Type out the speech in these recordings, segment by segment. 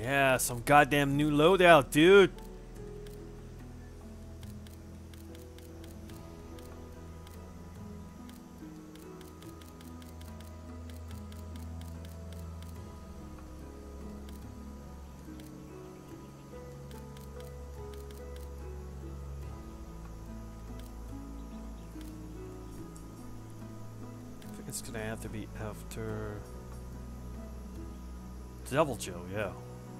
Yeah, some goddamn new loadout, dude. I think it's gonna have to be after Devil Joe, yeah.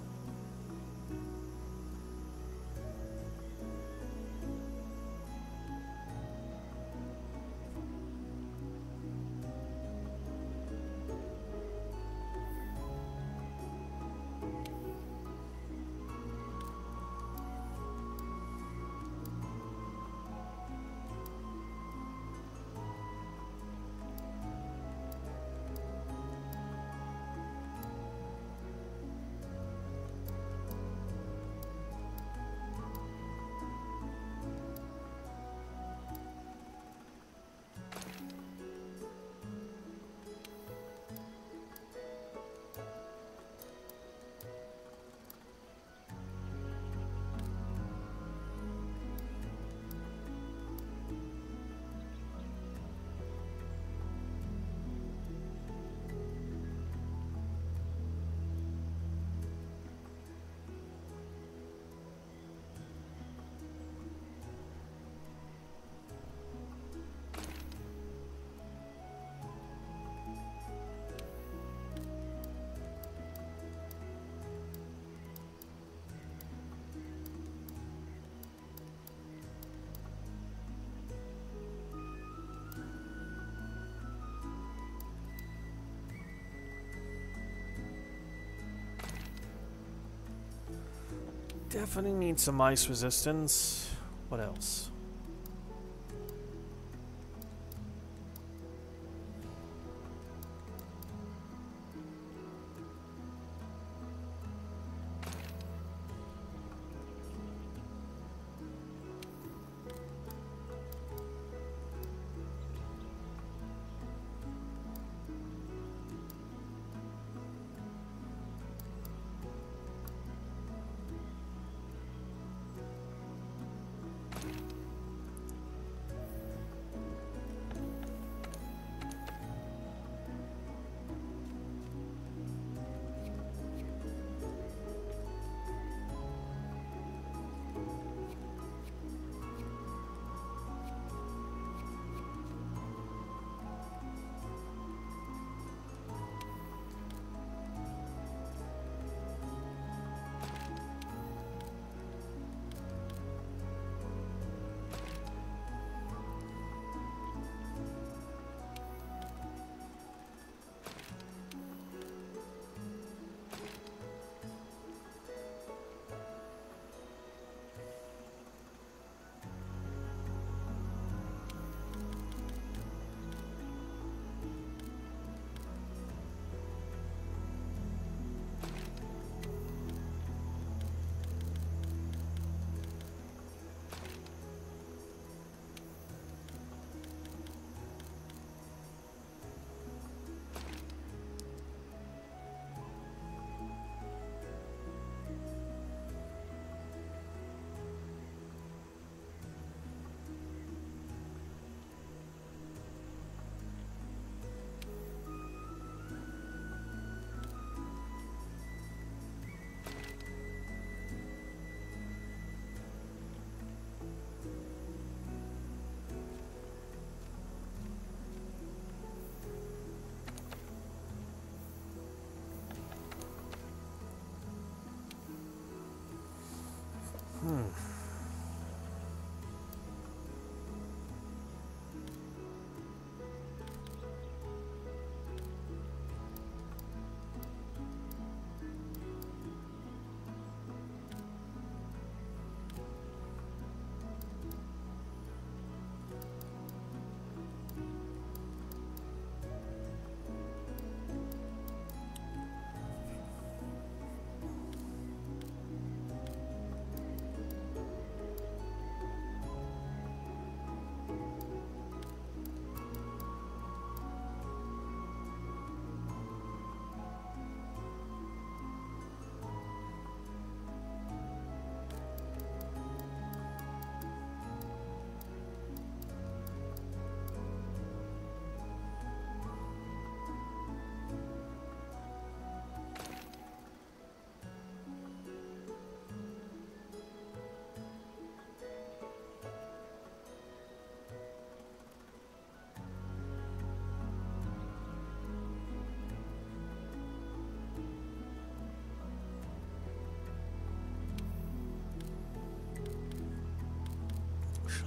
Definitely need some ice resistance. What else?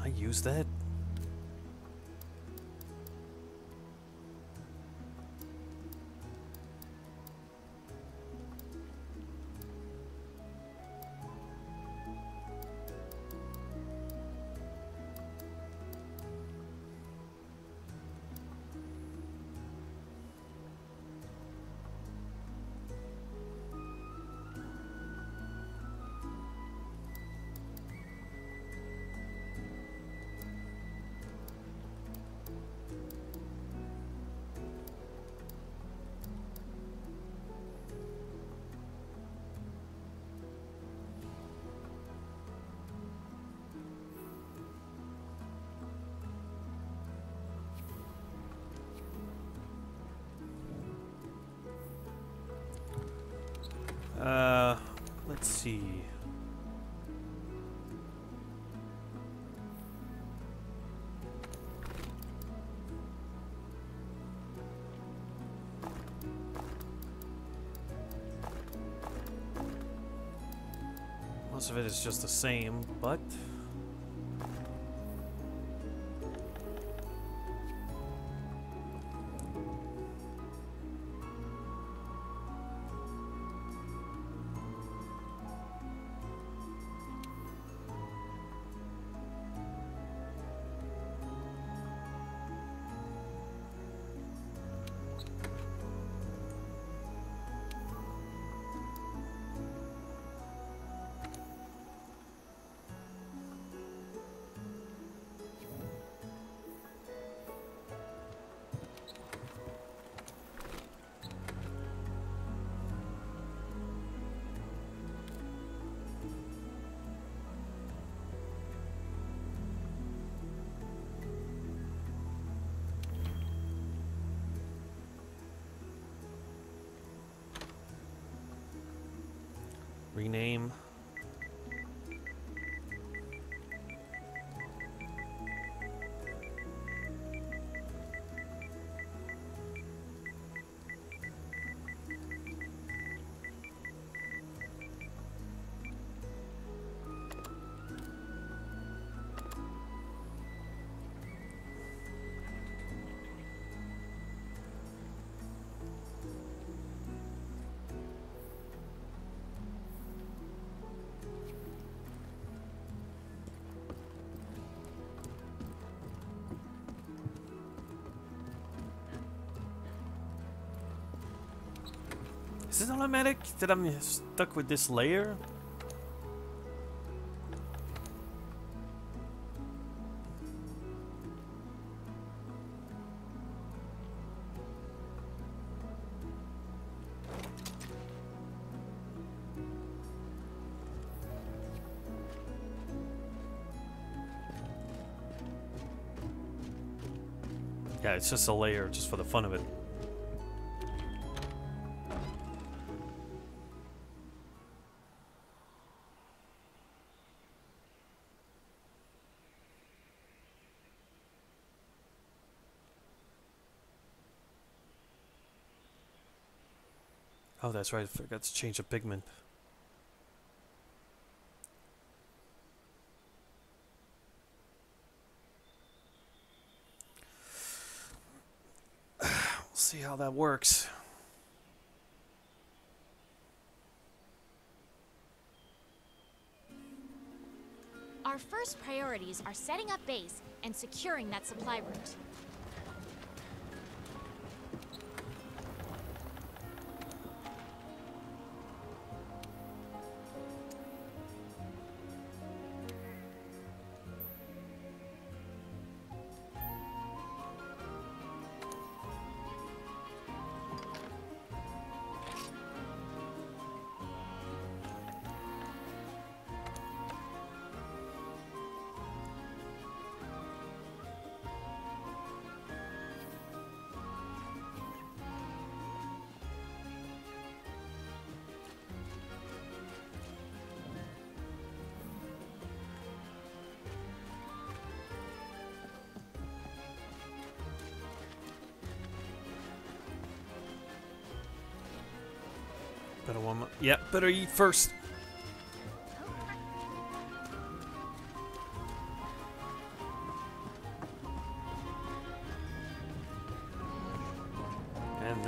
I use that? Let's see. Most of it is just the same, but rename. Is it automatic that I'm stuck with this layer? Yeah, it's just a layer, just for the fun of it. Oh, that's right, I forgot to change the pigment. We'll see how that works. Our first priorities are setting up base and securing that supply route. Better warm up. Yeah, better eat first.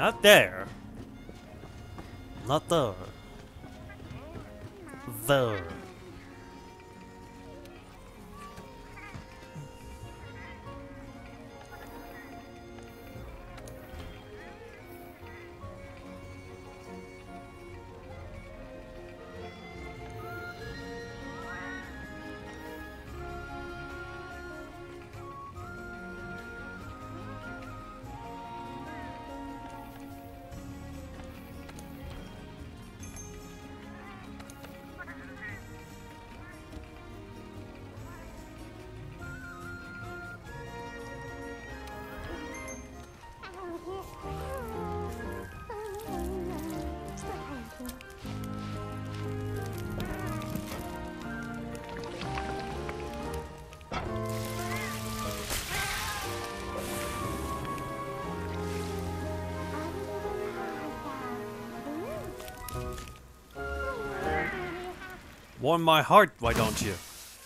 Not there. Not there. There. Warm my heart, why don't you?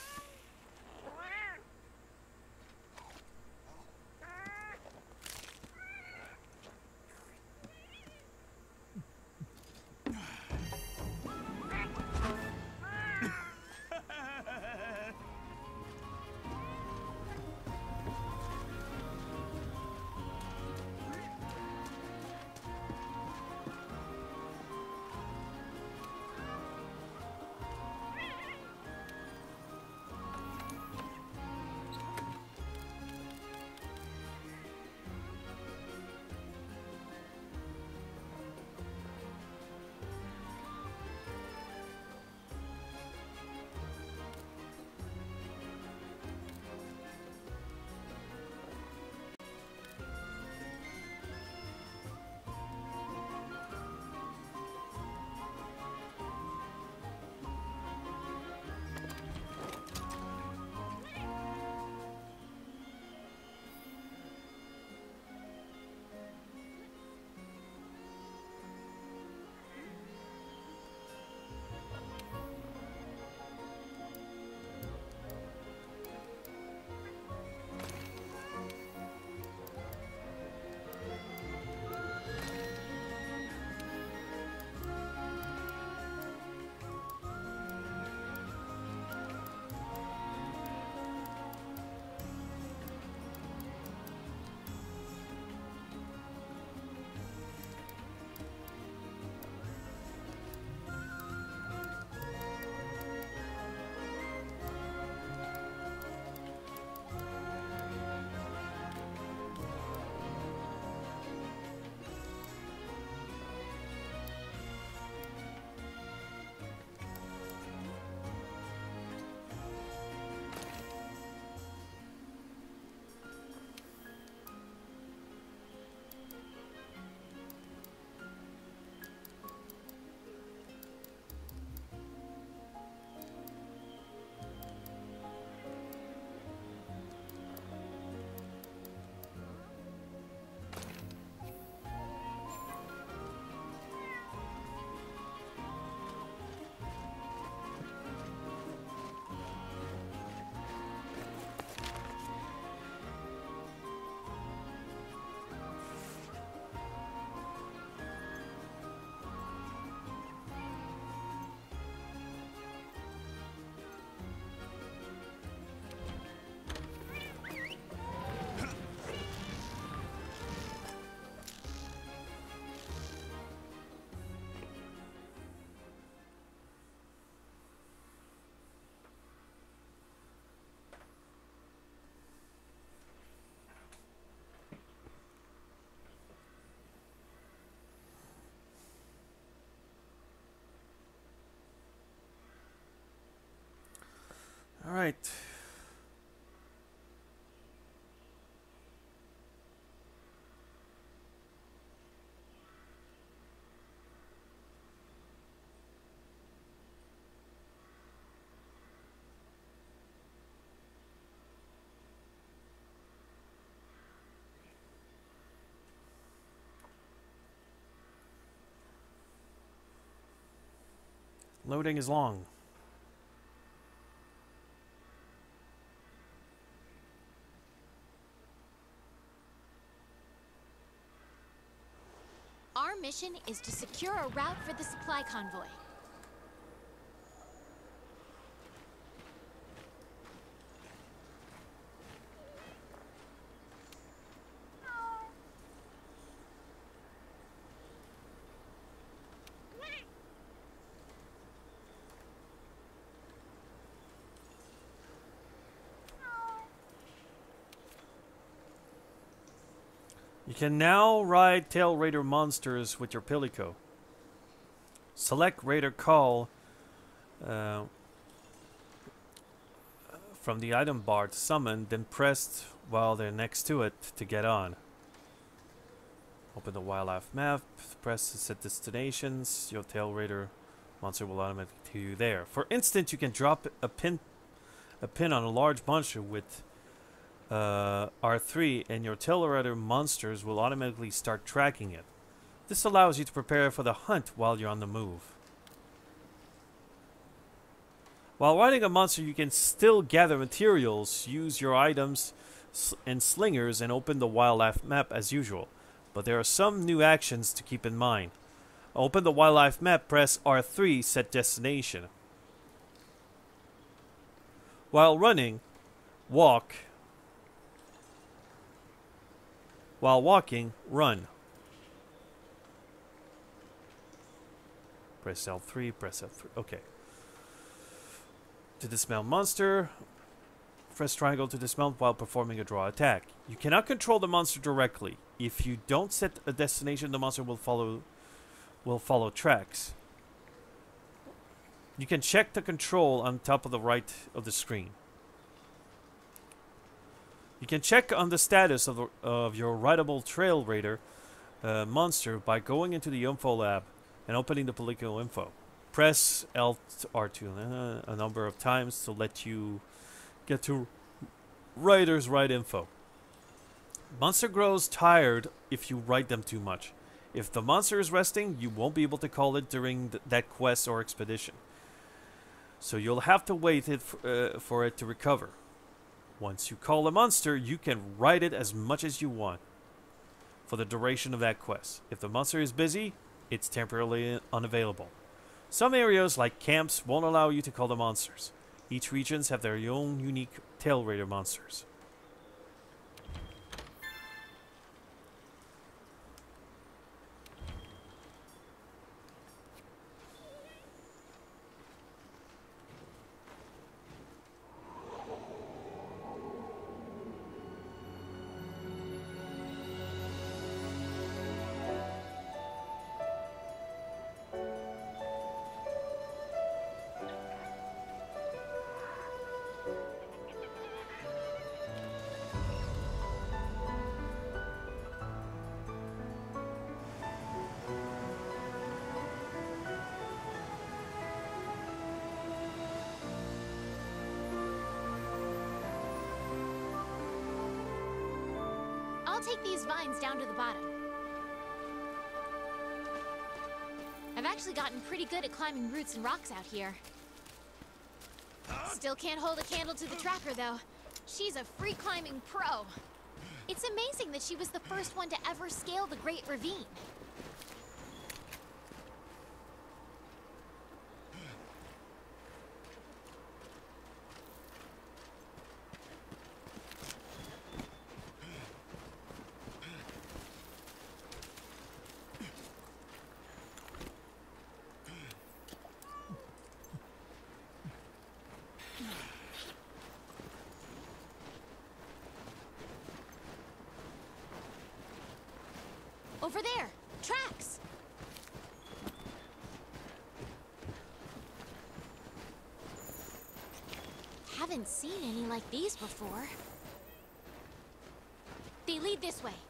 All right. Loading is long. mission is to secure a route for the supply convoy. You can now ride Tail Raider monsters with your Pilico. Select Raider Call from the item bar to summon, then press while they're next to it to get on. Open the wildlife map, press to set destinations. Your Tail Raider monster will automatically take you there. For instance, you can drop a pin on a large monster with R3 and your Tail Raider monsters will automatically start tracking it. This allows you to prepare for the hunt while you're on the move. While riding a monster, you can still gather materials, use your items and slingers, and open the wildlife map as usual. But there are some new actions to keep in mind. Open the wildlife map, press R3, set destination. While running, walk. While walking, run. Press L3, press L3. Okay. To dismount monster, press triangle to dismount while performing a draw attack. You cannot control the monster directly. If you don't set a destination, the monster will follow tracks. You can check the control on top of the right of the screen. You can check on the status of your rideable Trail Raider monster by going into the info lab and opening the political info. Press R2 a number of times to let you get to Rider's ride info. Monster grows tired if you ride them too much. If the monster is resting, you won't be able to call it during that quest or expedition. So you'll have to wait for it to recover. Once you call a monster, you can ride it as much as you want for the duration of that quest. If the monster is busy, it's temporarily unavailable. Some areas, like camps, won't allow you to call the monsters. Each regions have their own unique Tail Raider monsters. I'll take these vines down to the bottom. I've actually gotten pretty good at climbing roots and rocks out here. Still can't hold a candle to the tracker, though. She's a free climbing pro. It's amazing that she was the first one to ever scale the Great Ravine. Over there! Tracks! Haven't seen any like these before. They lead this way.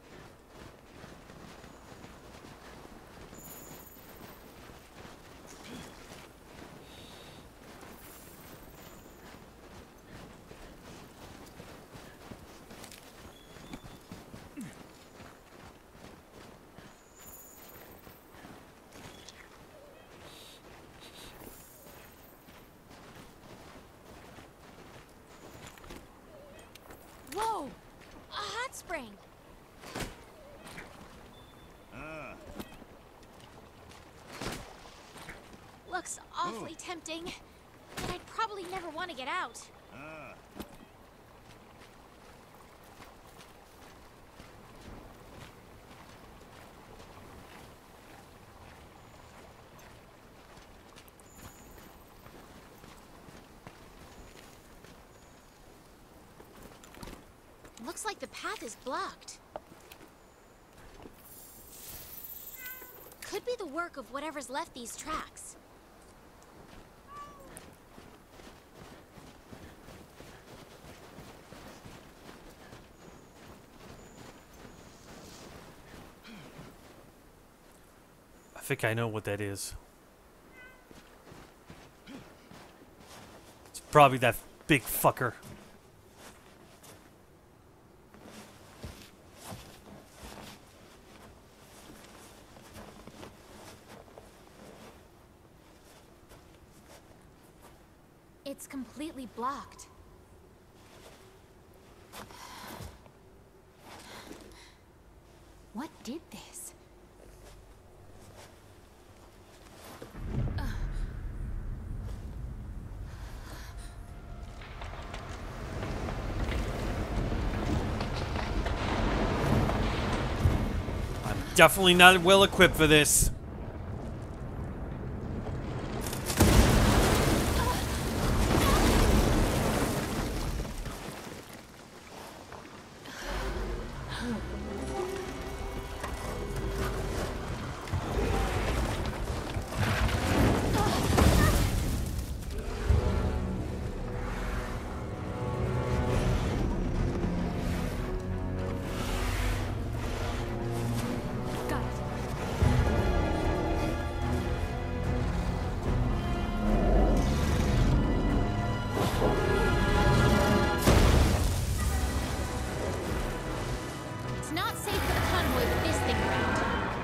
Whoa! A hot spring! Looks awfully tempting, but I'd probably never want to get out. Looks like the path is blocked. Could be the work of whatever's left these tracks. I think I know what that is. It's probably that big fucker. It's completely blocked. What did this? I'm definitely not well equipped for this. Got it. It's not safe for the convoy with this thing around.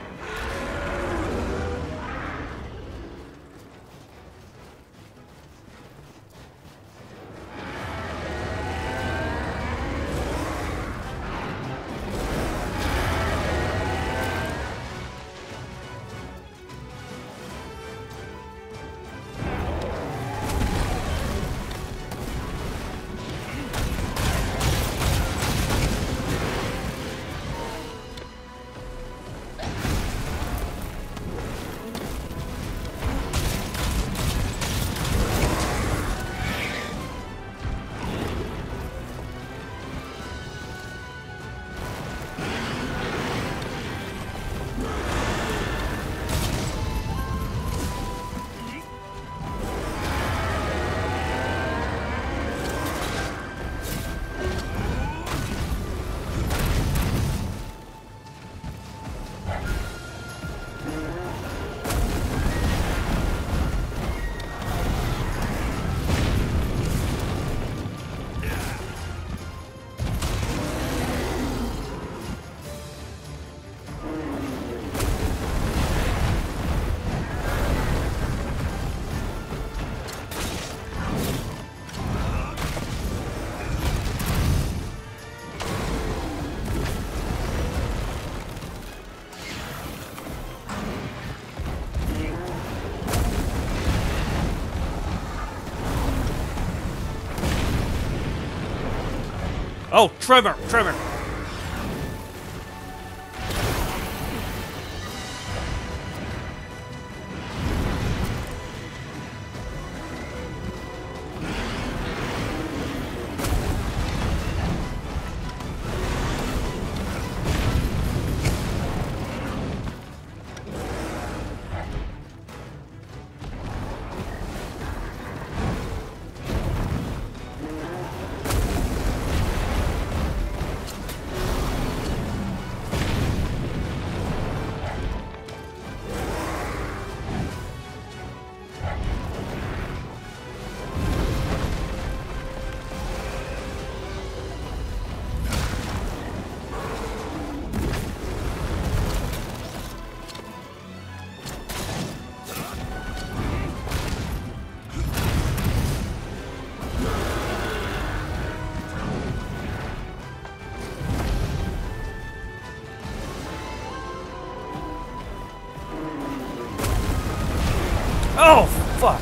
Oh, Trevor! Trevor! Oh, fuck.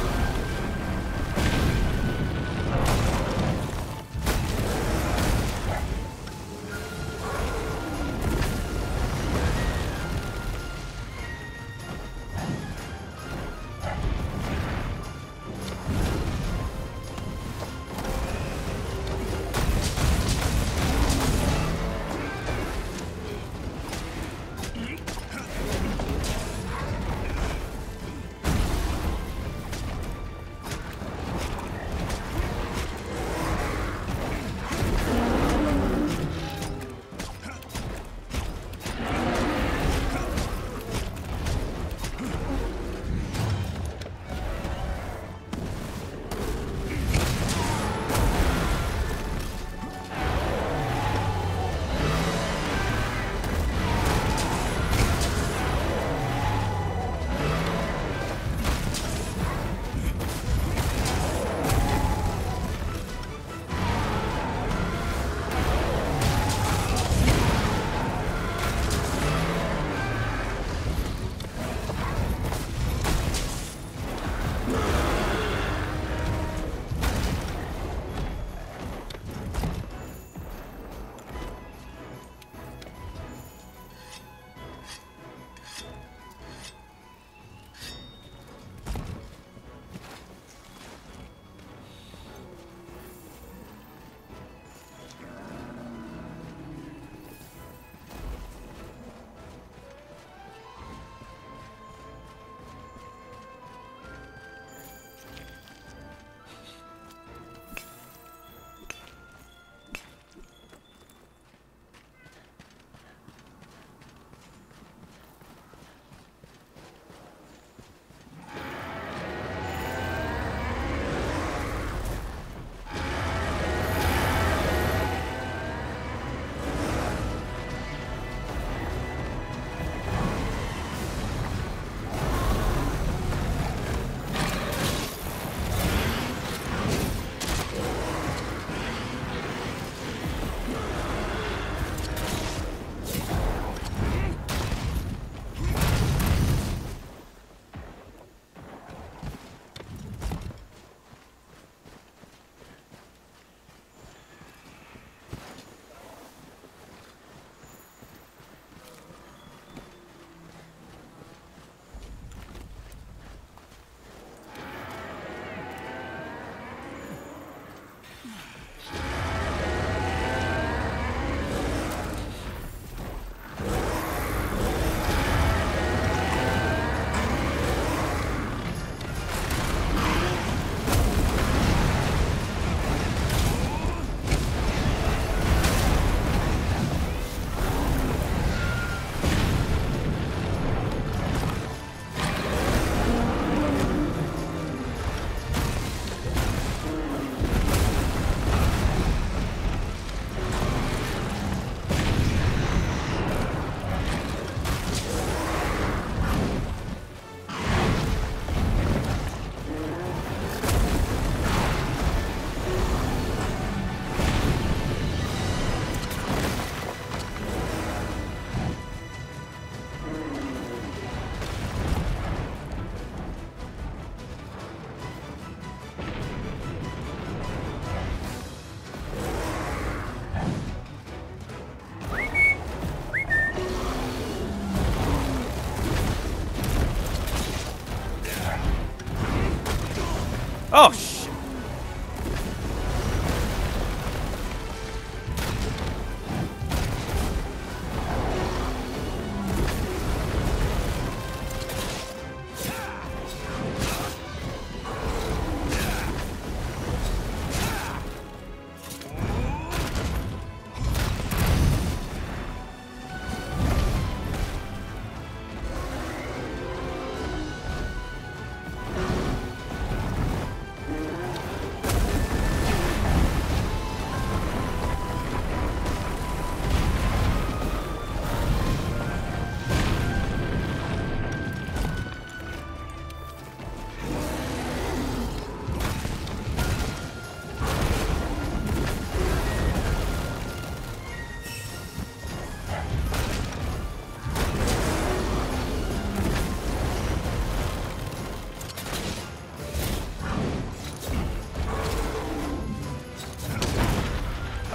Oh, shit.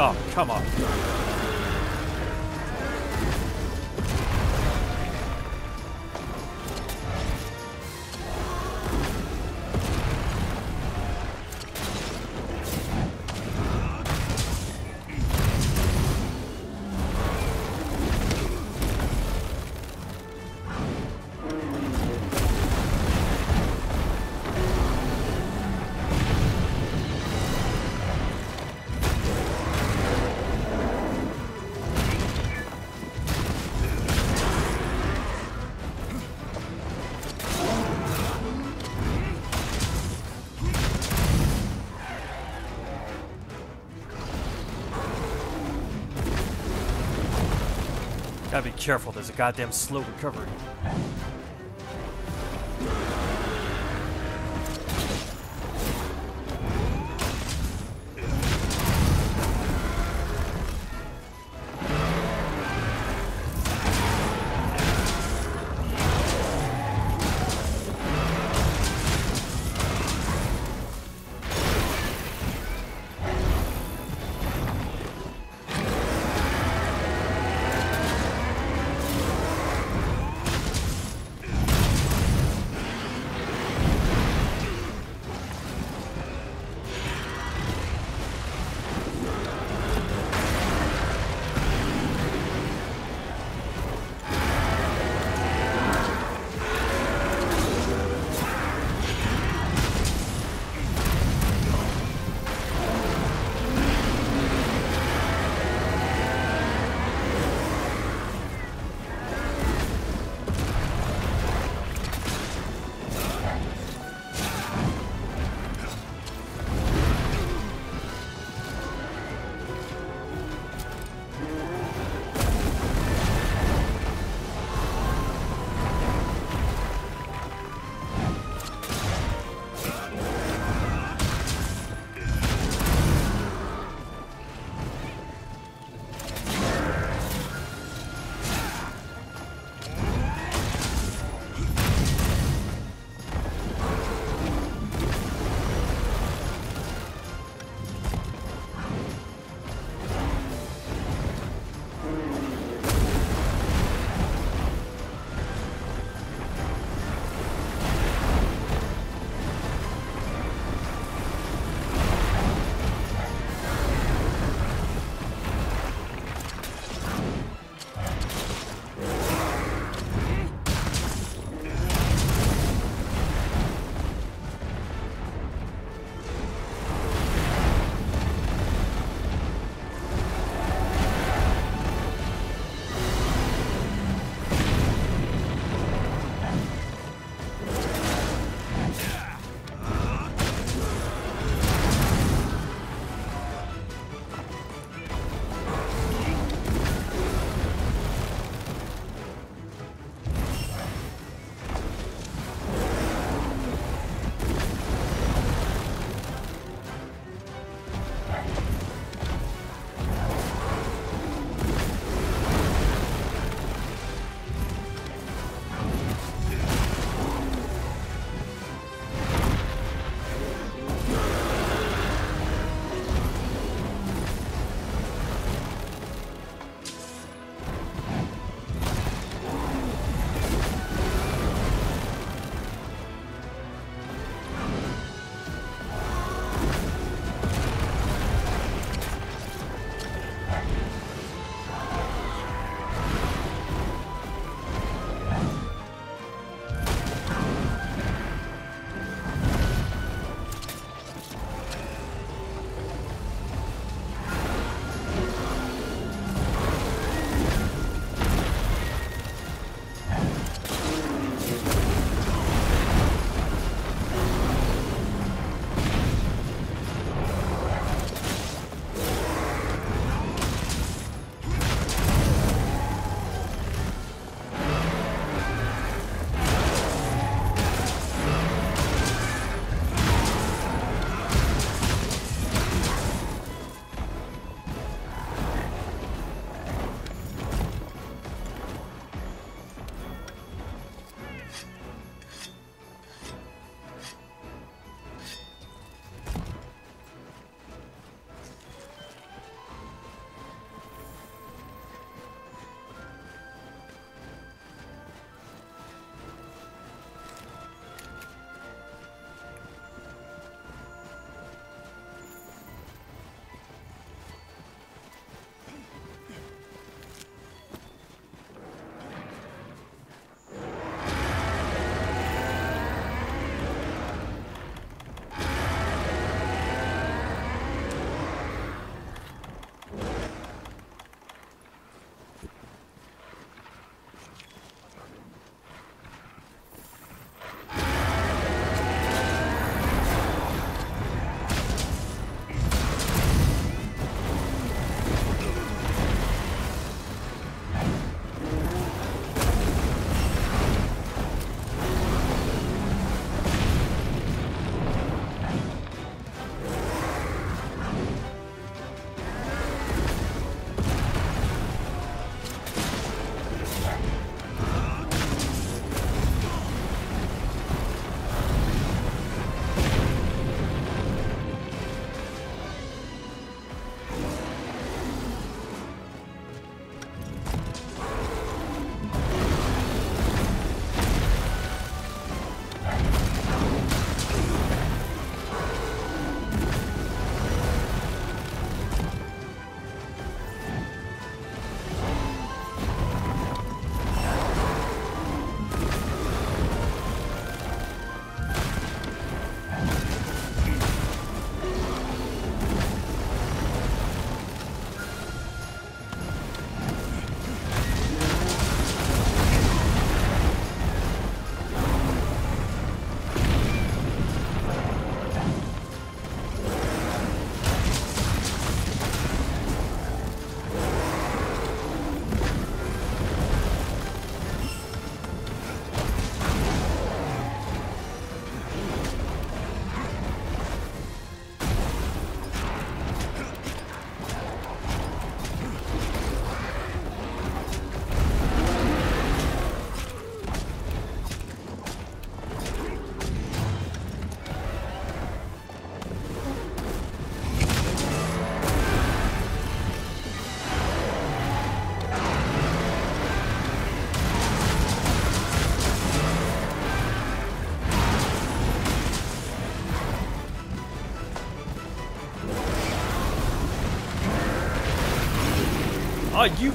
Oh, come on. Gotta be careful, there's a goddamn slow recovery. Oh, you.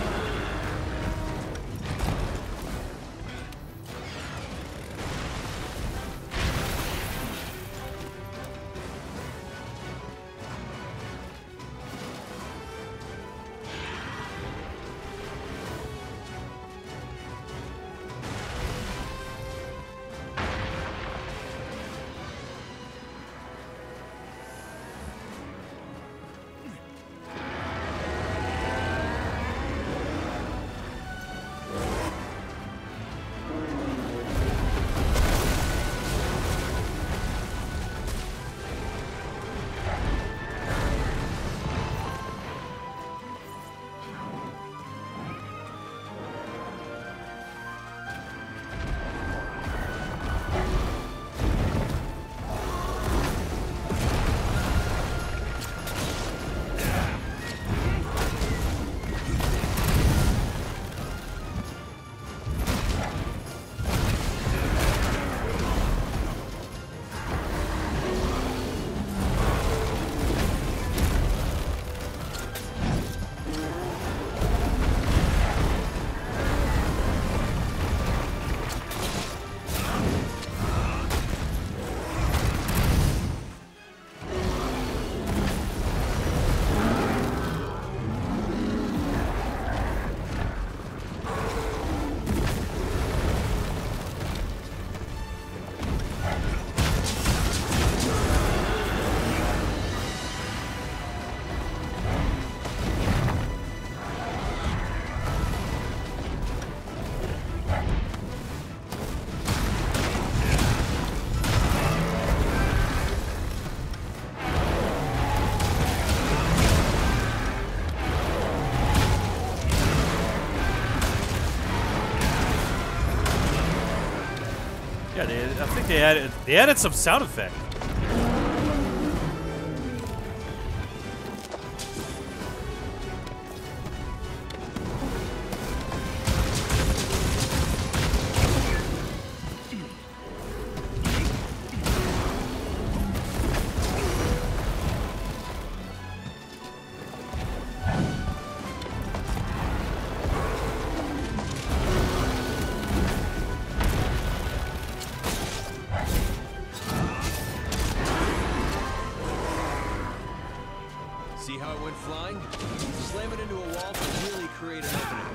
Yeah, I think they added some sound effect. See how it went flying? Slam it into a wall to really create an opening.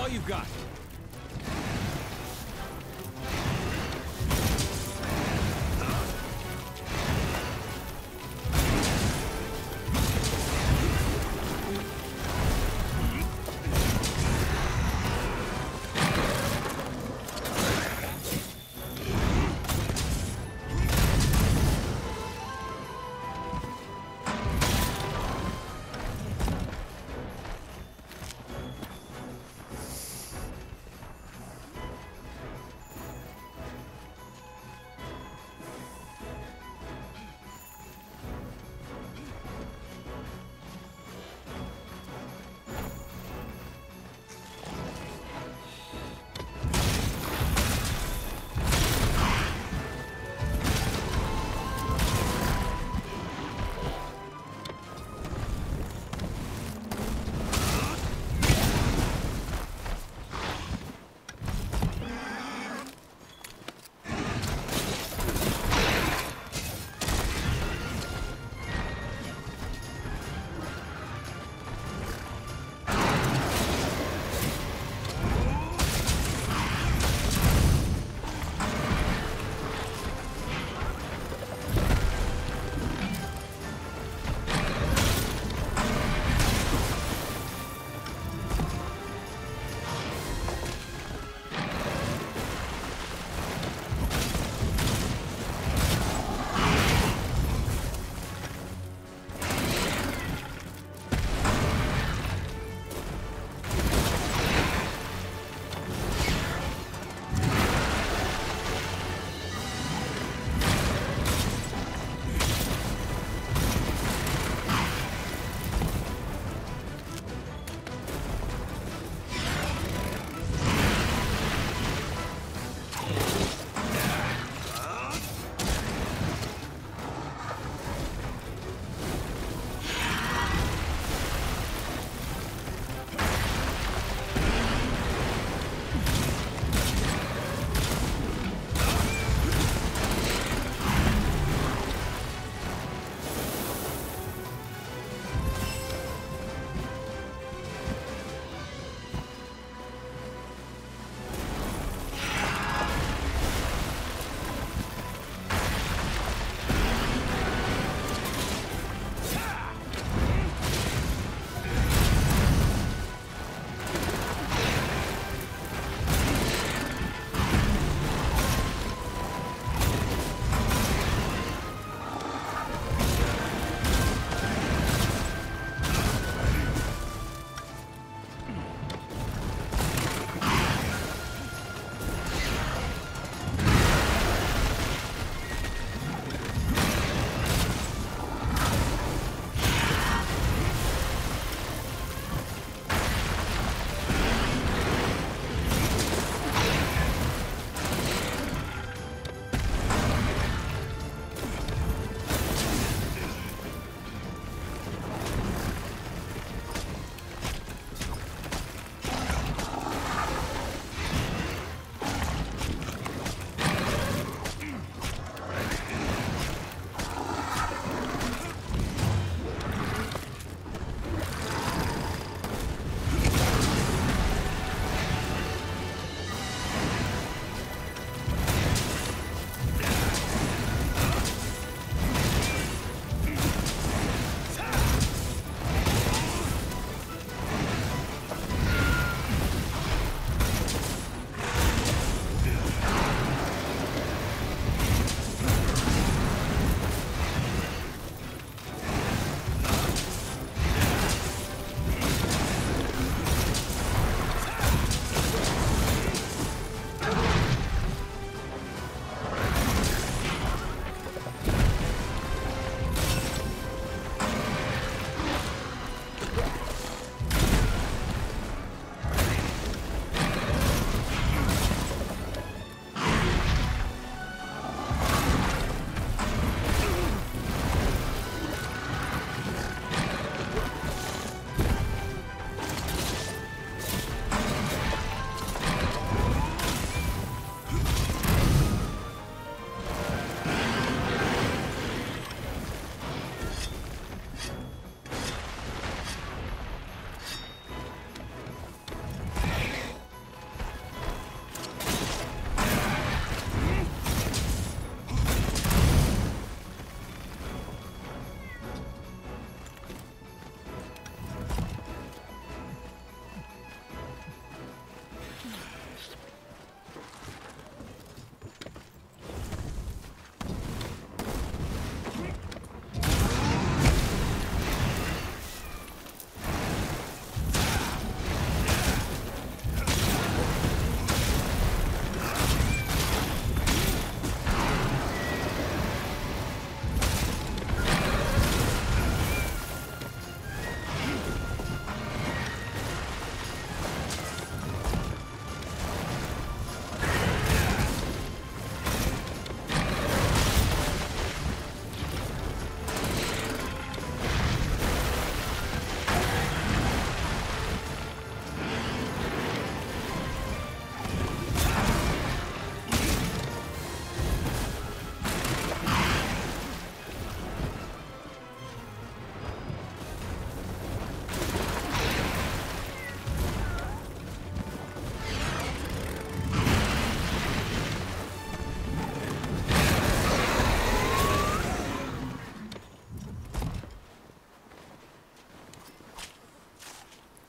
all you've got.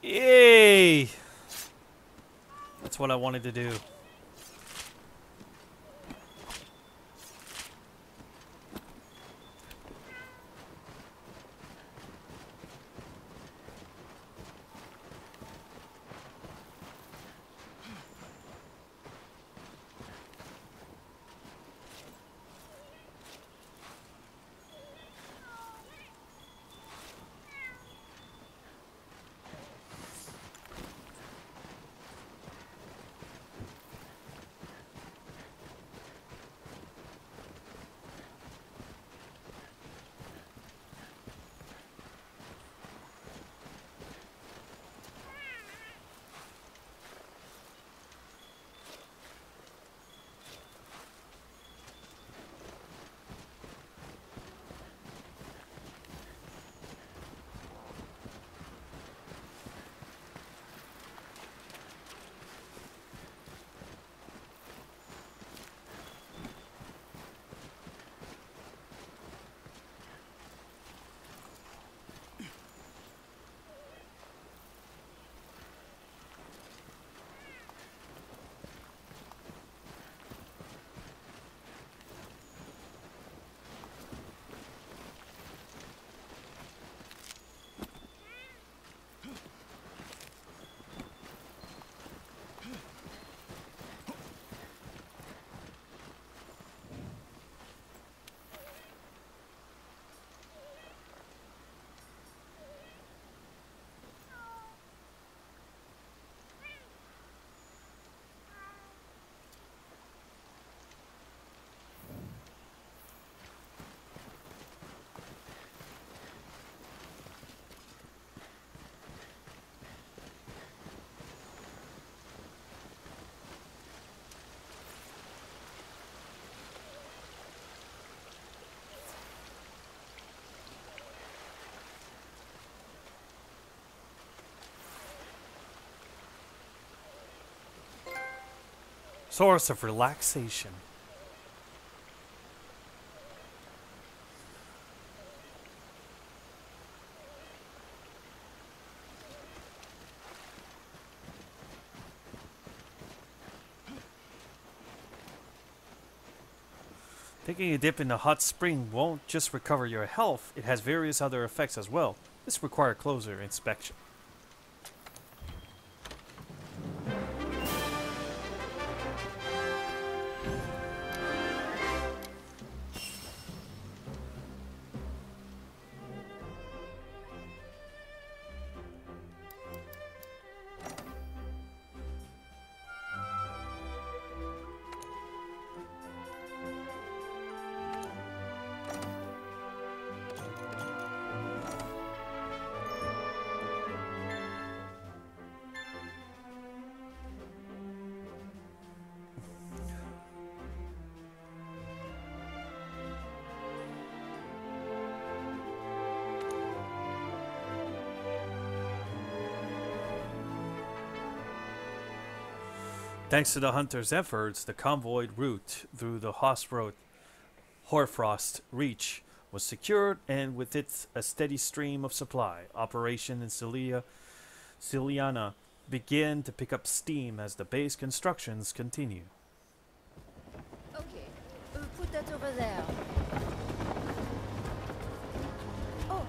Yay! That's what I wanted to do. Source of relaxation. Taking a dip in the hot spring won't just recover your health, it has various other effects as well. This requires closer inspection. Thanks to the hunters' efforts, the convoy route through the Hoarfrost Reach was secured, and with it a steady stream of supply. Operation in Ciliana began to pick up steam as the base constructions continue. Okay, put that over there. Oh,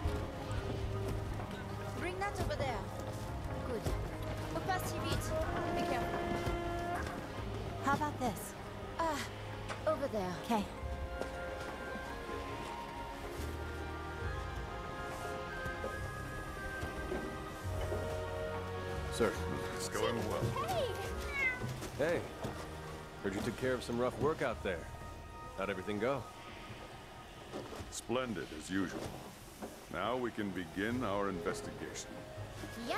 bring that over there. Good. Au pas si vite. Be careful. How about this? Over there. Okay. Sir, it's going well. Hey, heard you took care of some rough work out there. How'd everything go? Splendid, as usual. Now we can begin our investigation. Yep.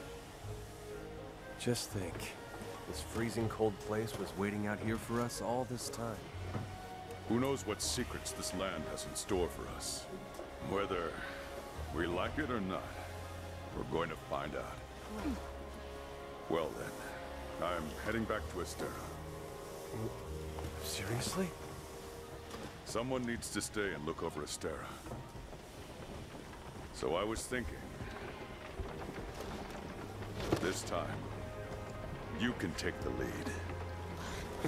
Just think, this freezing cold place was waiting out here for us all this time. Who knows what secrets this land has in store for us? Whether we like it or not, we're going to find out. Well then, I'm heading back to Astera. Seriously? Someone needs to stay and look over Astera. So I was thinking, This time, you can take the lead.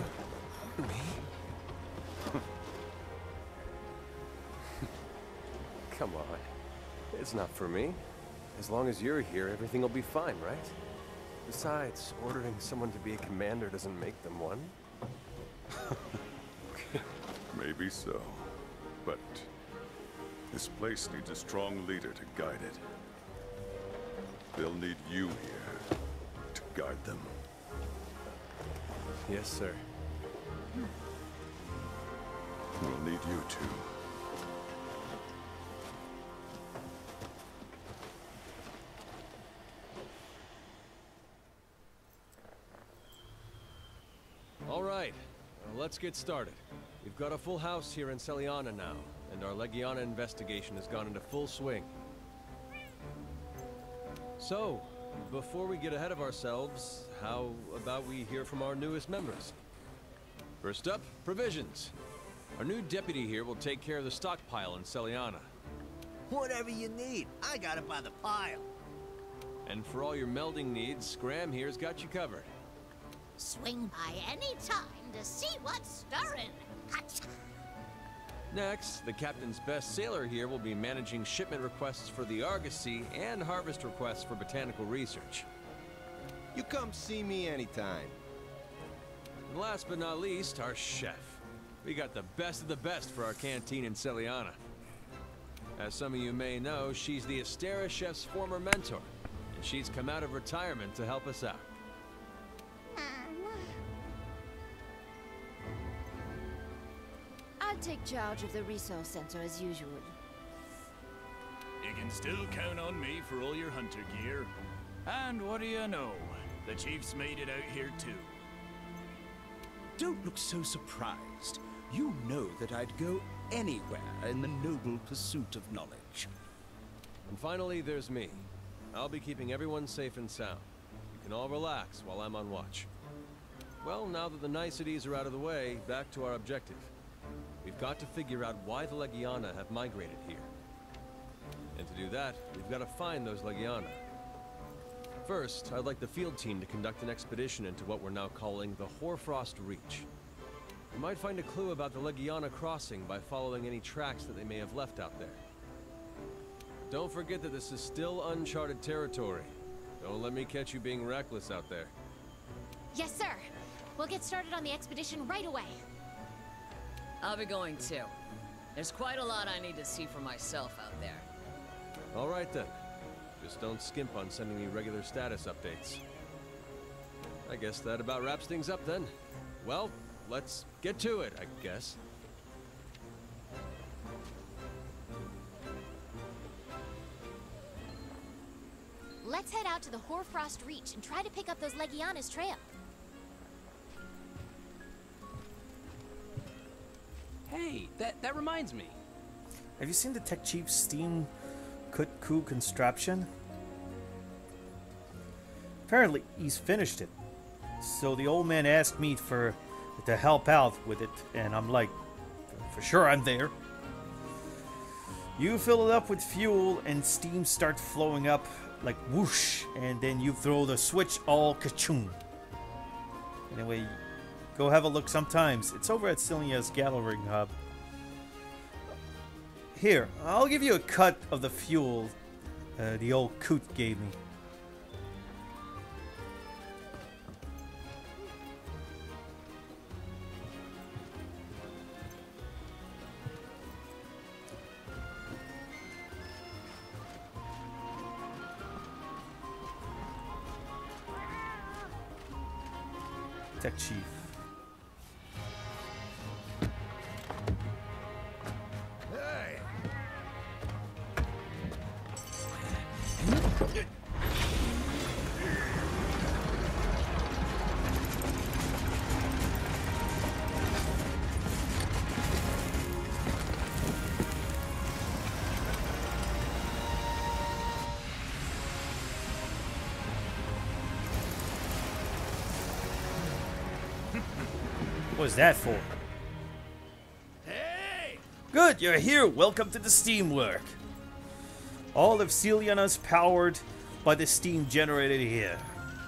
Come on. It's not for me. As long as you're here, everything will be fine, right? Besides, ordering someone to be a commander doesn't make them one. Maybe so. But this place needs a strong leader to guide it. They'll need you here to guide them. Yes, sir. We'll need you too. All right, let's get started. We've got a full house here in Celiana now, and our Legiana investigation has gone into full swing. So, before we get ahead of ourselves, how about we hear from our newest members? First up, provisions. Our new deputy here will take care of the stockpile in Celiana. Whatever you need, I got it by the pile. And for all your melding needs, Scram here's got you covered. Swing by any time to see what's stirring. Next, the captain's best sailor here will be managing shipment requests for the Argosy and harvest requests for botanical research. You come see me anytime. And last but not least, our chef. We got the best of the best for our canteen in Celiana. As some of you may know, she's the Astera chef's former mentor, and she's come out of retirement to help us out. I'll take charge of the resource center as usual. You can still count on me for all your hunter gear. And what do you know? The chief's made it out here too. Don't look so surprised. You know that I'd go anywhere in the noble pursuit of knowledge. And finally, there's me. I'll be keeping everyone safe and sound. You can all relax while I'm on watch. Well, now that the niceties are out of the way, back to our objective. We've got to figure out why the Legiana have migrated here. And to do that, we've got to find those Legiana. First, I'd like the field team to conduct an expedition into what we're now calling the Hoarfrost Reach. We might find a clue about the Legiana crossing by following any tracks that they may have left out there. Don't forget that this is still uncharted territory. Don't let me catch you being reckless out there. Yes, sir. We'll get started on the expedition right away. I'll be going too. There's quite a lot I need to see for myself out there. All right then. Just don't skimp on sending me regular status updates. I guess that about wraps things up then. Well, let's get to it, I guess. Let's head out to the Hoarfrost Reach and try to pick up those Legiana's trail. Hey, that reminds me. Have you seen the Tech Chief's Steam coup contraption? Apparently, he's finished it. So the old man asked me to help out with it, and I'm like, for sure I'm there. You fill it up with fuel, and steam starts flowing up like whoosh, and then you throw the switch, all ka-choom. Anyway, go have a look sometimes. It's over at Celia's Gathering Hub. Here, I'll give you a cut of the fuel the old coot gave me. Tech Chief. Hey! What was that for? Hey! Good, you're here. Welcome to the steamwork. All of Celiana's powered by the steam generated here.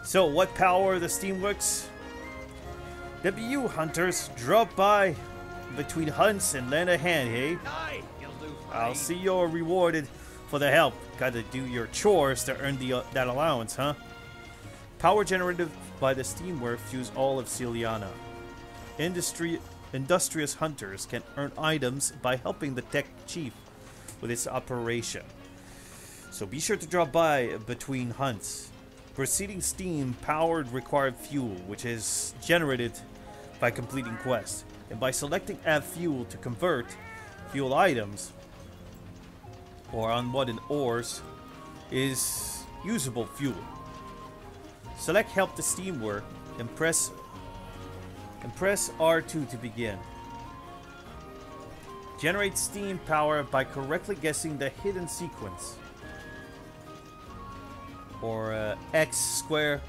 So, what power the Steamworks? WiiU hunters drop by between hunts and lend a hand, hey? Aye, you'll do fine. I'll see you're rewarded for the help. Gotta do your chores to earn that allowance, huh? Power generated by the Steamwork fuse all of Celiana. Industrious hunters can earn items by helping the tech chief with its operation. So be sure to drop by between hunts. Proceeding steam powered required fuel, which is generated by completing quests, and by selecting add fuel to convert fuel items or unmodded ores is usable fuel. Select help the Steamwork and press R2 to begin. Generate steam power by correctly guessing the hidden sequence, or X square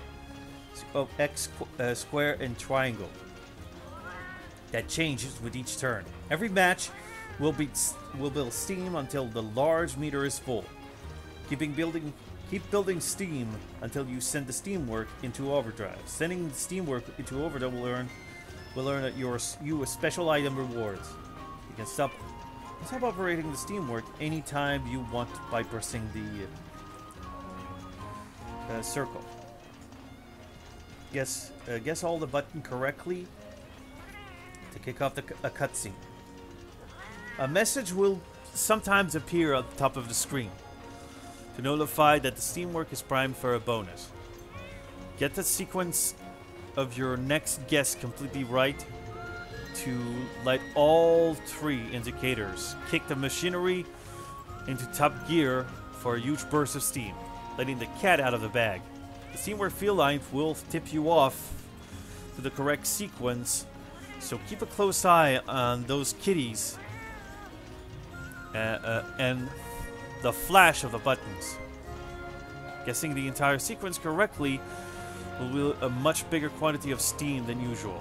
and triangle that changes with each turn. Every match will build steam until the large meter is full. Keep building steam until you send the Steamwork into overdrive. Sending the Steamwork into overdrive will earn you a special item rewards. You can stop operating the Steamwork anytime you want by pressing the circle. Guess all the button correctly to kick off a cutscene. A message will sometimes appear at the top of the screen to notify that the Steamwork is primed for a bonus. Get the sequence of your next guess completely right to light all 3 indicators. Kick the machinery into top gear for a huge burst of steam, letting the cat out of the bag. The Steamwork field line will tip you off to the correct sequence, so keep a close eye on those kitties and the flash of the buttons. Guessing the entire sequence correctly will wield a much bigger quantity of steam than usual.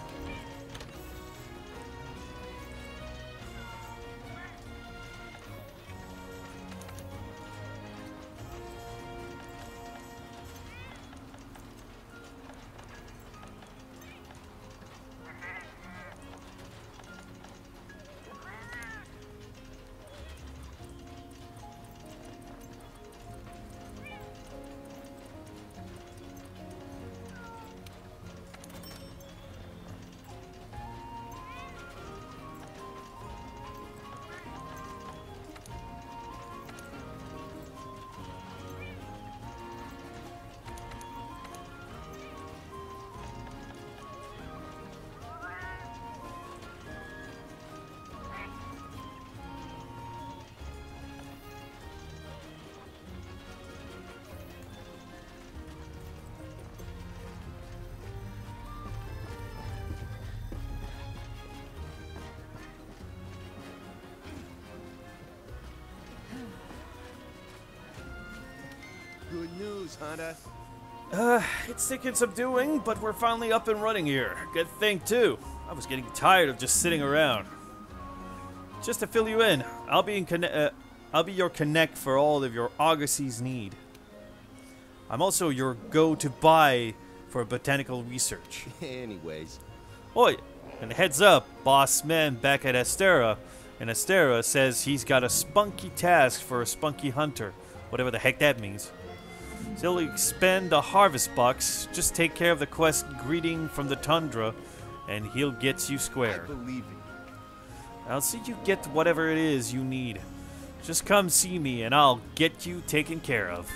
Good news, Hunter. It's taken some doing, but we're finally up and running here. Good thing, too. I was getting tired of just sitting around. Just to fill you in, I'll be your connect for all of your Argosy's need. I'm also your go-to-buy for botanical research. Anyways. Oi, and heads up, boss man back at Astera. And Astera says he's got a spunky task for a spunky hunter. Whatever the heck that means. So he'll expend a harvest box. Just take care of the quest greeting from the tundra, and he'll get you square. I believe you. I'll see you get whatever it is you need. Just come see me, and I'll get you taken care of.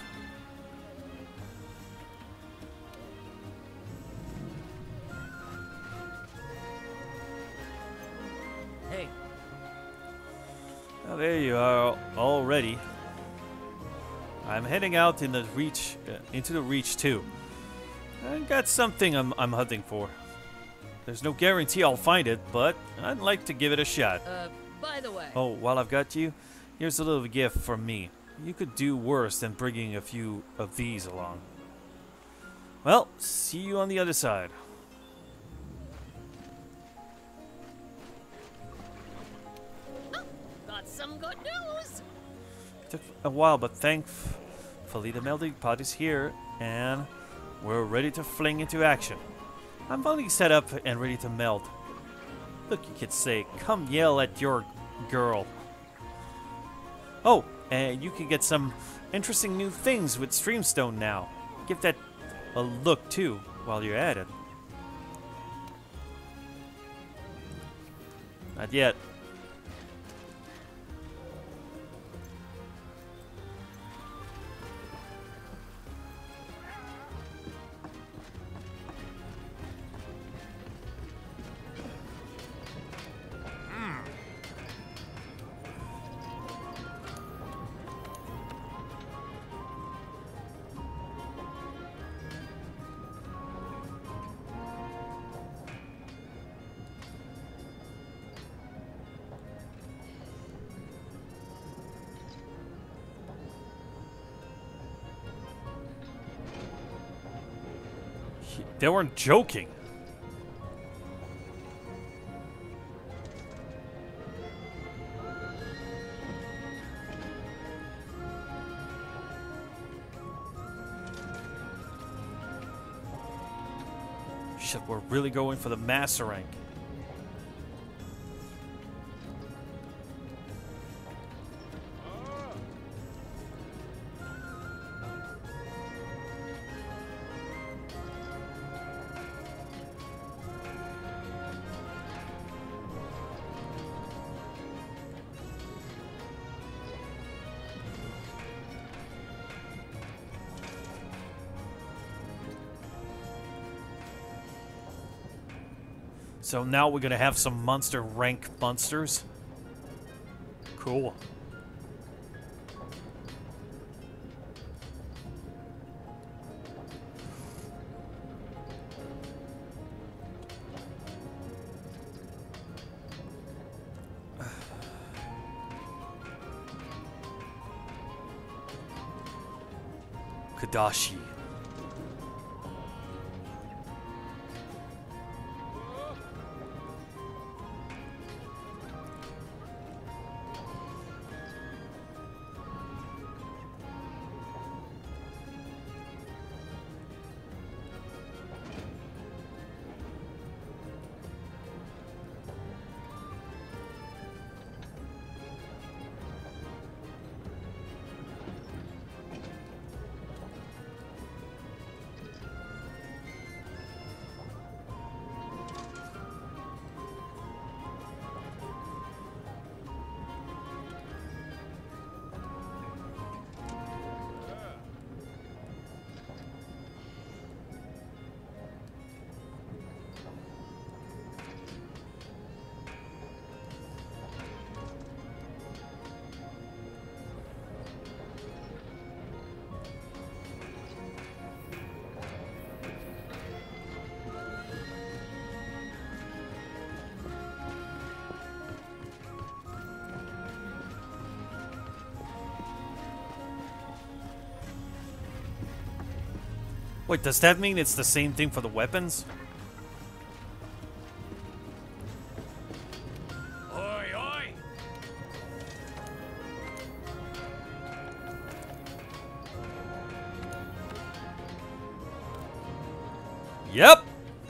Hey. Well, there you are, all ready. I'm heading out in the reach, into the Reach too. I got something I'm hunting for. There's no guarantee I'll find it, but I'd like to give it a shot. By the way. Oh, while I've got you, here's a little gift from me. You could do worse than bringing a few of these along. Well, see you on the other side. Oh, got some good news. Took a while, but thankfully the melting pot is here, and We're ready to fling into action. I'm fully set up and ready to melt. Look, you could say, come yell at your girl. Oh, and you can get some interesting new things with Streamstone now. Give that a look too while you're at it. Not yet. They weren't joking. Shit, we're really going for the master rank. So now we're gonna have some monster rank monsters. Cool. Kadashi. Wait, does that mean it's the same thing for the weapons? Oi, oi! Yep.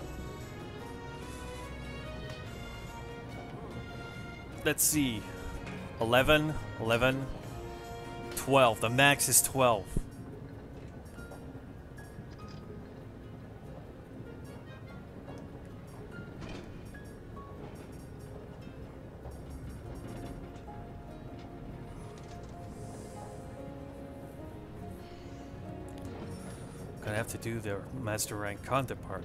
Let's see. 11, 11, 12. The max is 12. Gonna have to do the master rank content part.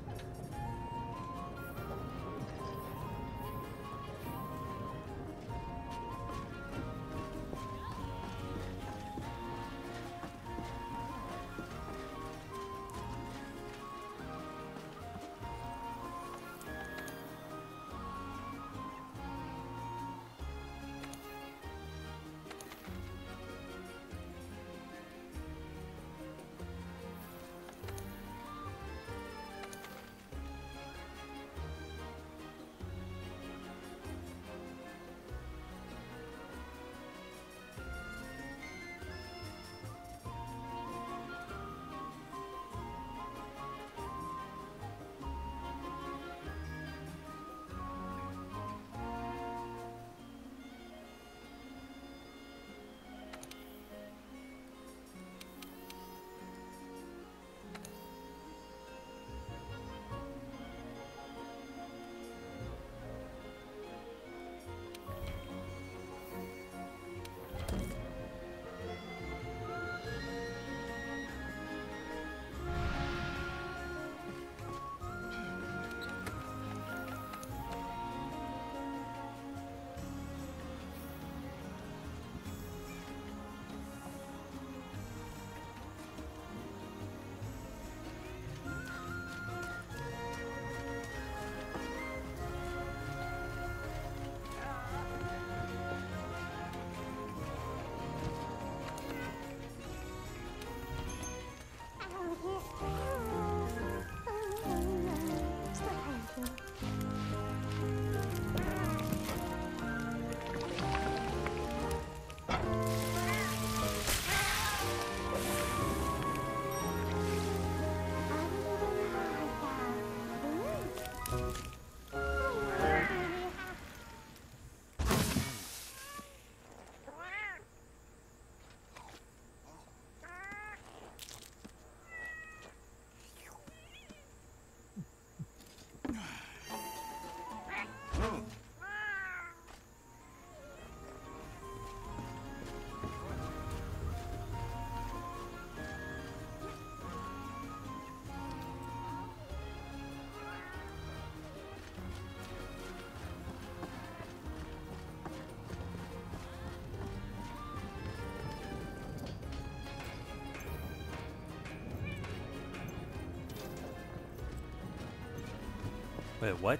Wait, what?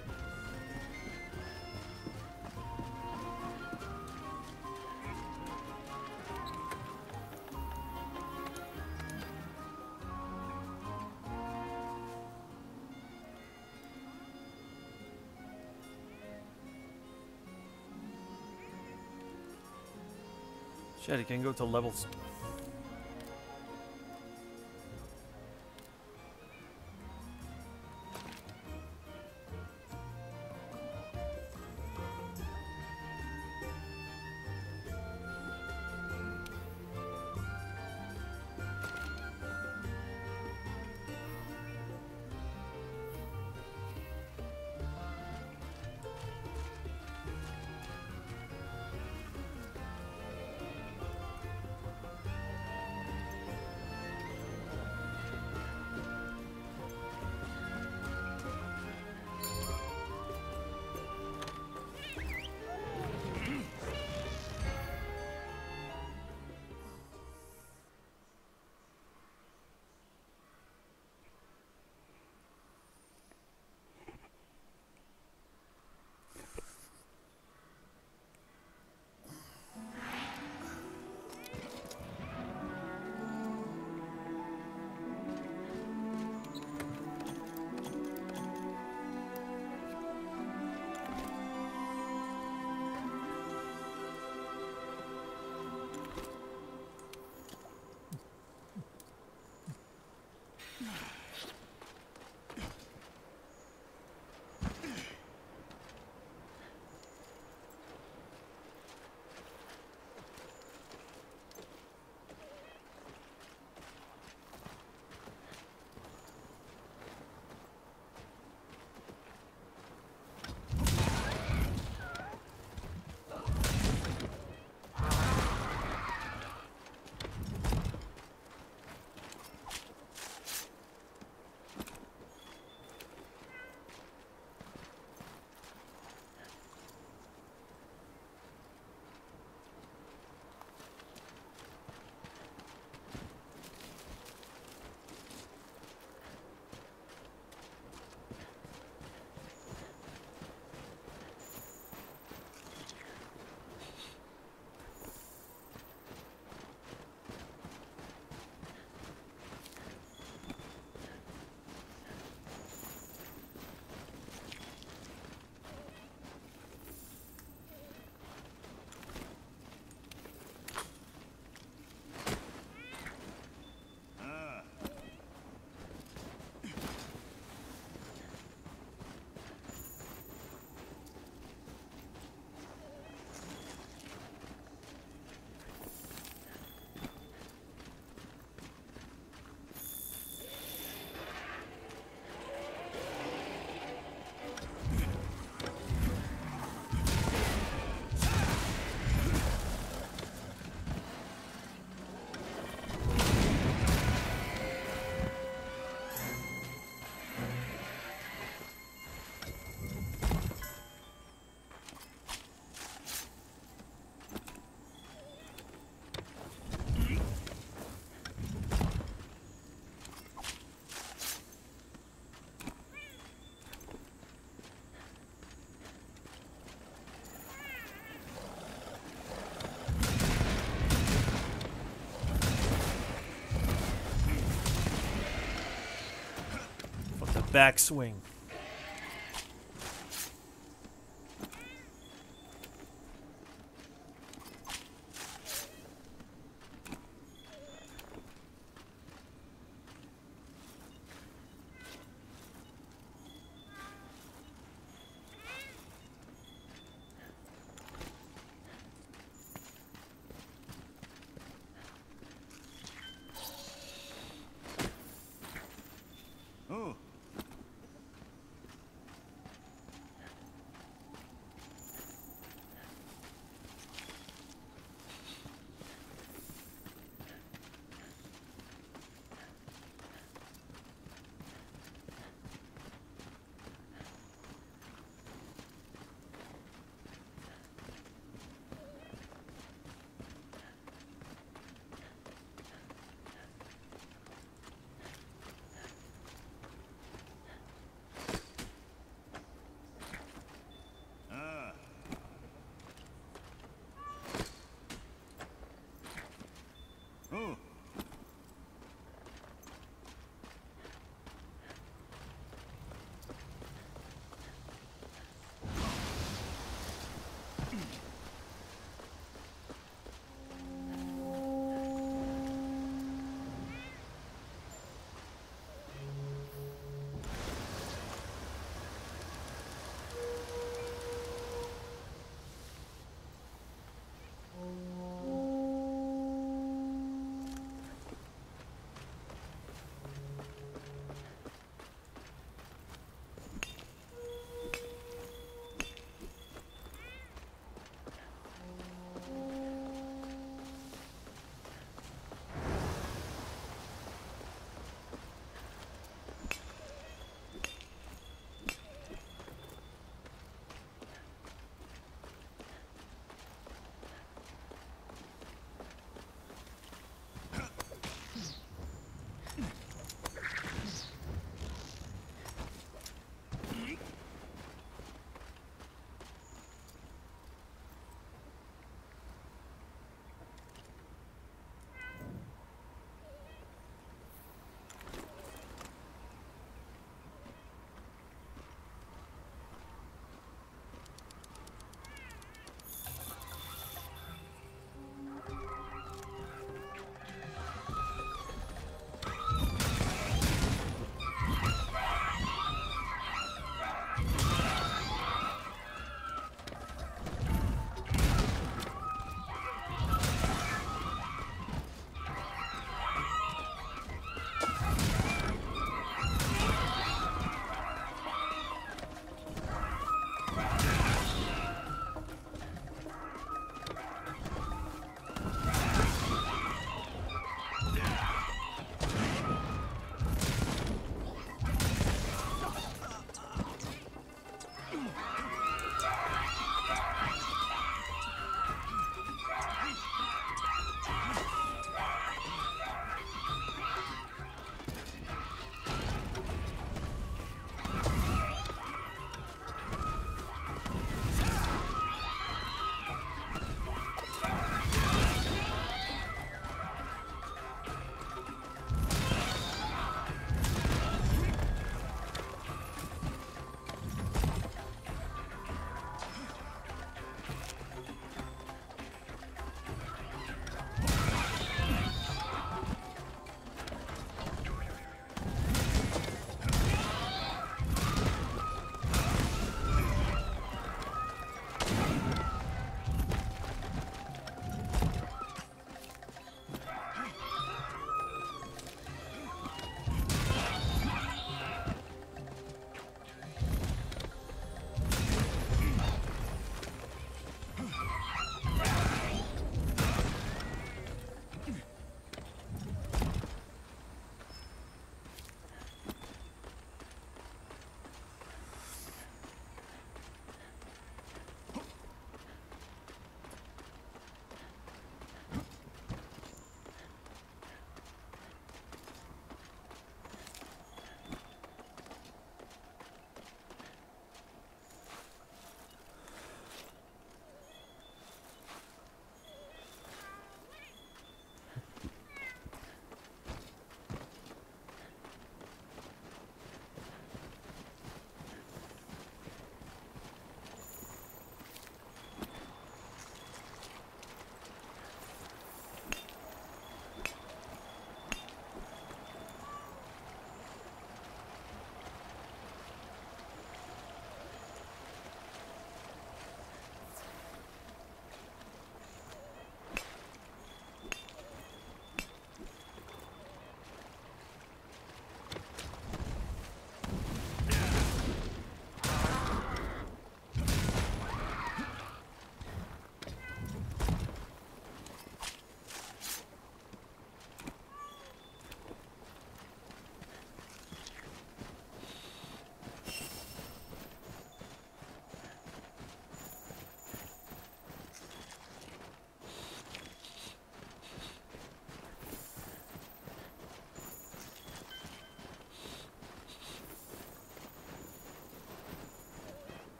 Shit, you can go to levels. Backswing. Oh.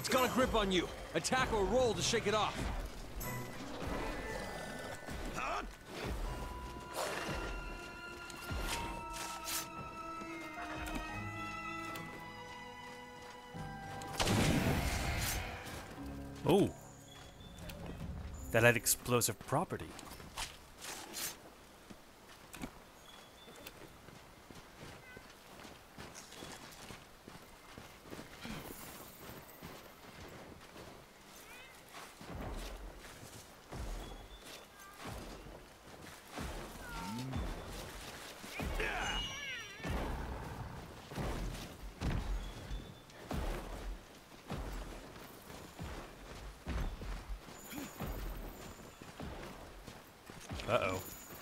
It's got a grip on you. Attack or roll to shake it off. Oh. That had explosive property. Uh-oh.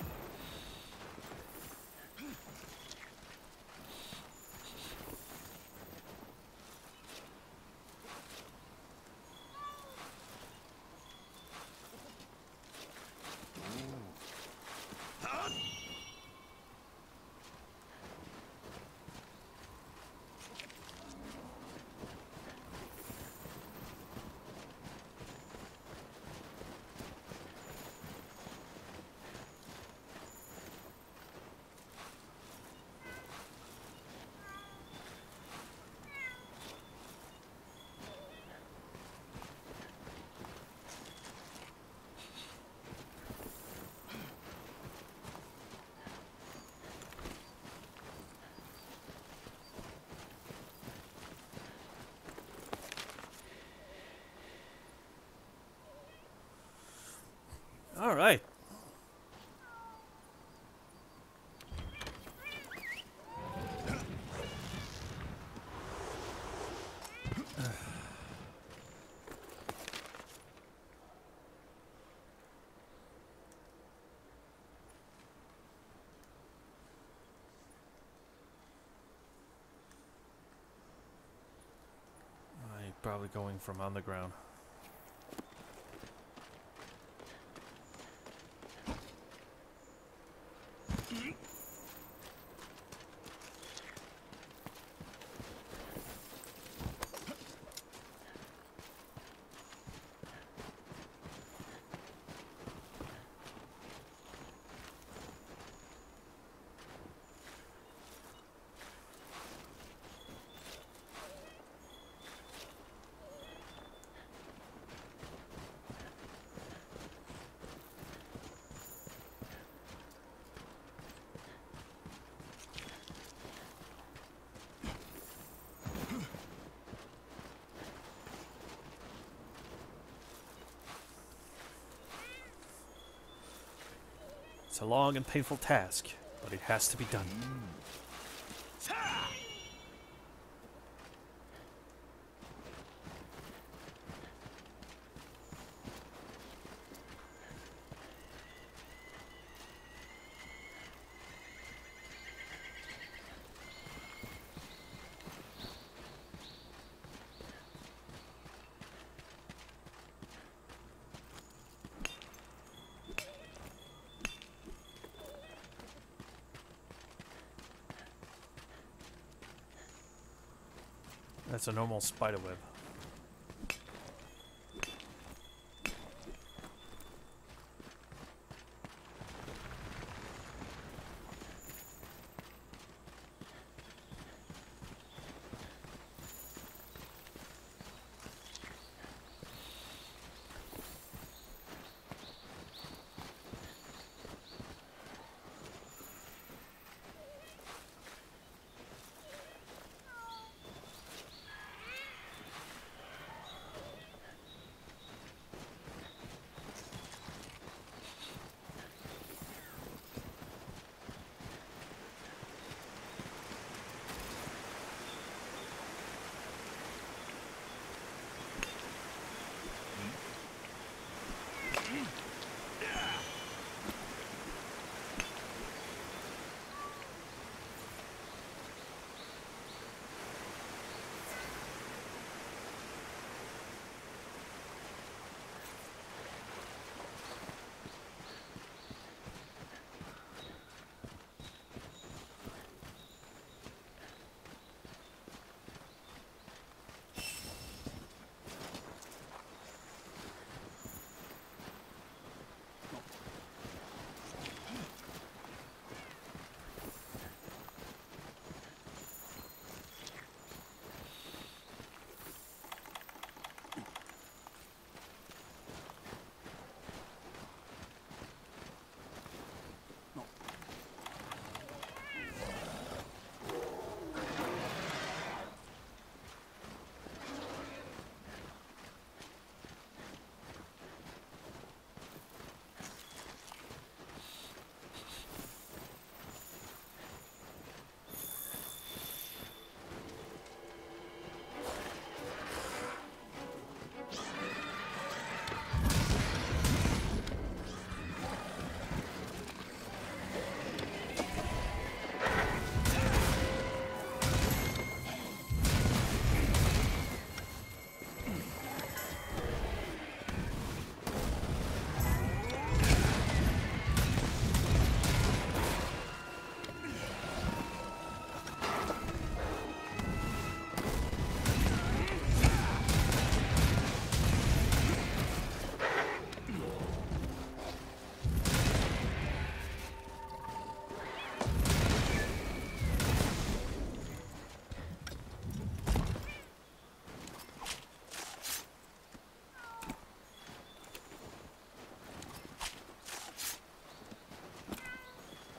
All right. I'm probably going from underground. It's a long and painful task, but it has to be done. That's a normal spider web.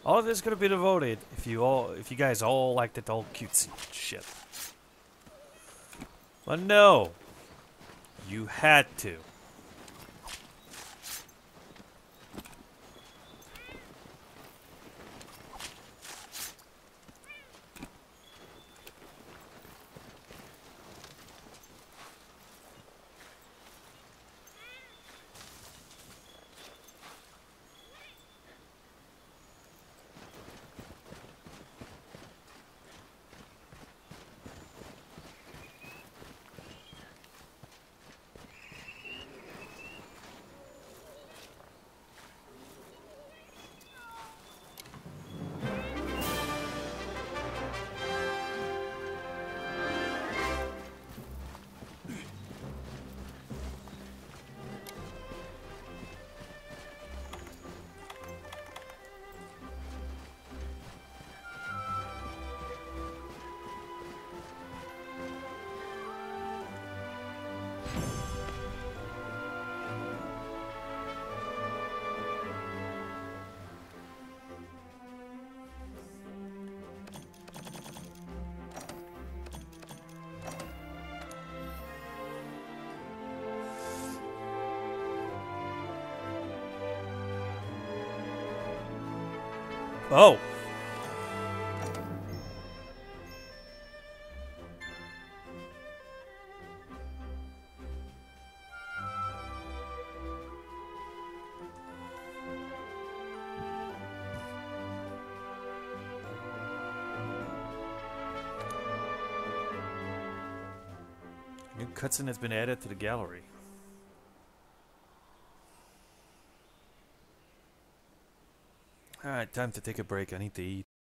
All of this could have been avoided if you guys all liked it all cutesy shit. But no, you had to. Oh. New cutscene has been added to the gallery. Alright, time to take a break. I need to eat.